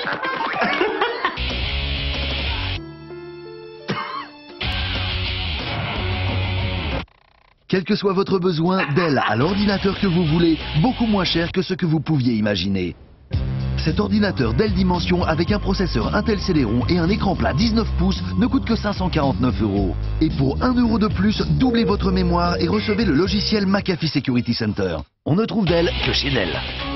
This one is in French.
Quel que soit votre besoin, Dell a l'ordinateur que vous voulez, beaucoup moins cher que ce que vous pouviez imaginer. Cet ordinateur Dell Dimension avec un processeur Intel Celeron et un écran plat 19 pouces ne coûte que 549 €. Et pour 1 € de plus, doublez votre mémoire et recevez le logiciel McAfee Security Center. On ne trouve Dell que chez Dell.